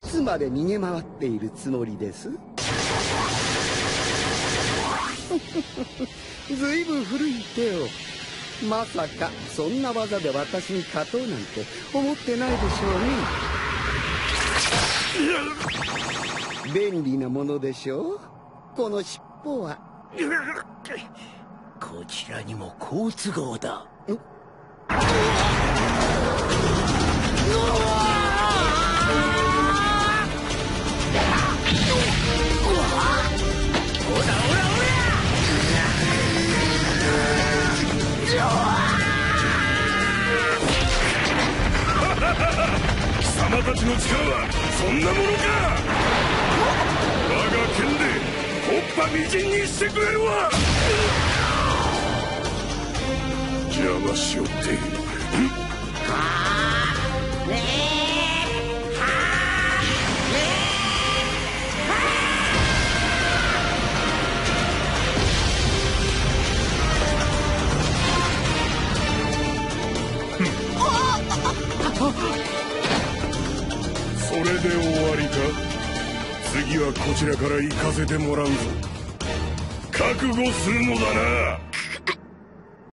つまで逃げ回っているつもりです？ずいぶん古い手を。まさかそんな技で私に勝とうなんて思ってないでしょうね。便利なものでしょう、この尻尾は。 こちらにも好都合だ。 貴様たちの力はそんなものか。我が剣で木っ端みじんにしてくれるわ。邪魔しよって。それで終わりか。次はこちらから行かせてもらうぞ。覚悟するのだな。